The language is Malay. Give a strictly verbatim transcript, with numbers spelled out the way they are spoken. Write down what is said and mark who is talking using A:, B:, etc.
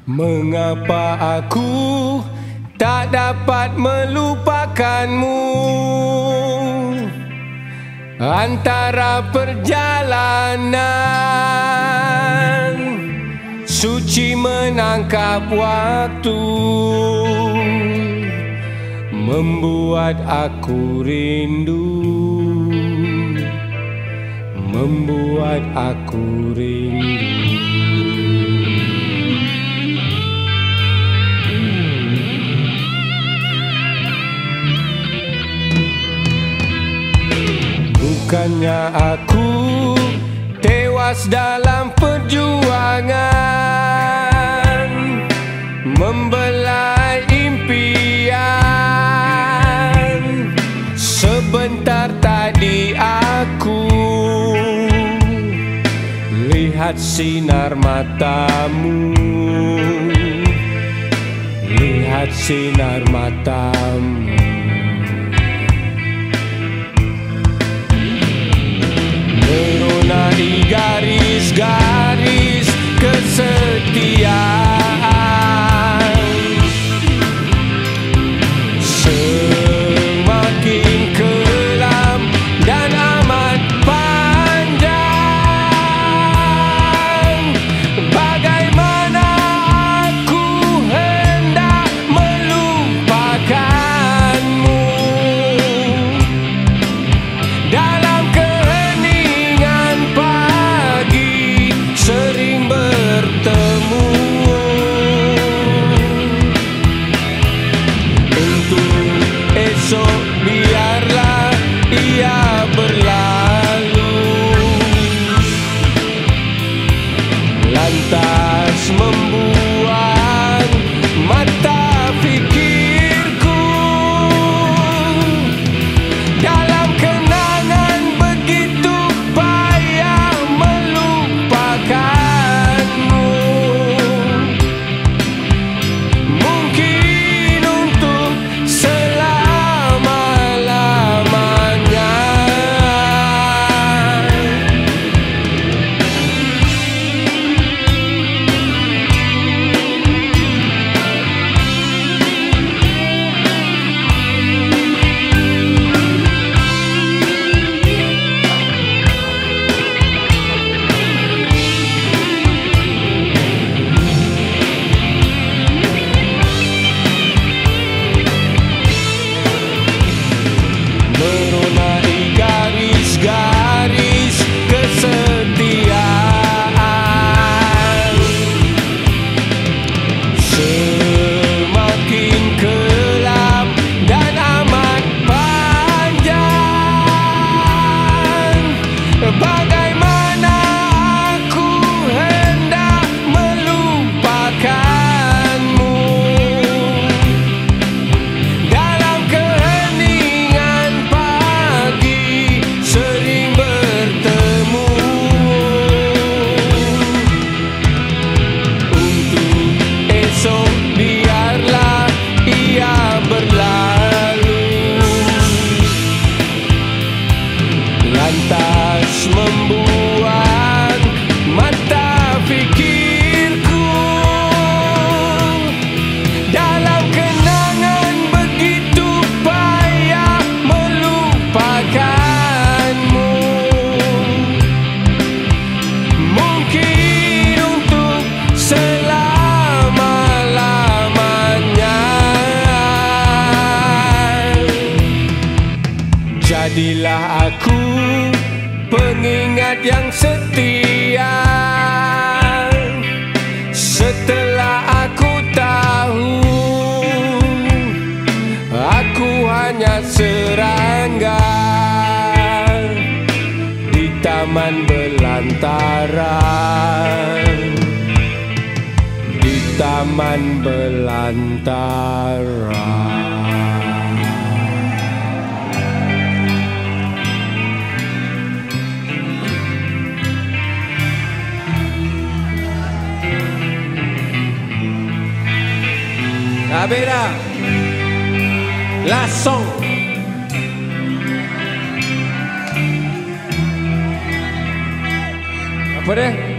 A: Mengapa aku tak dapat melupakanmu? Antara perjalanan suci menangkap waktu, membuat aku rindu, membuat aku rindu. Bukannya aku tewas dalam perjuangan membelai impian. Sebentar tadi aku lihat sinar matamu, lihat sinar matamu. Mengenai garis-garis kesetiaan, semakin kelam dan amat panjang. Bagaimana aku hendak melupakanmu dalam sering bertemu. Untuk esok biarlah ia berlalu, lantas membuang mata pikirku dalam kenangan begitu payah melupakanmu. Mungkin untuk selama-lamanya. Mengenai garis-garis kesetiaan, semakin kelam dan amat panjang. Bagaimana aku hendak melupakanmu dalam keheningan pagi sering bertemu. Untuk esok biarlah ia berlalu, lantas membuang mata pikirku dalam kenangan begitu payah melupakanmu. Mungkin untuk selama-lamanya. Jadilah aku pengingat yang setia, setelah aku tahu aku hanya serangga di taman belantara, di taman belantara. Abera, la son. Apa dia?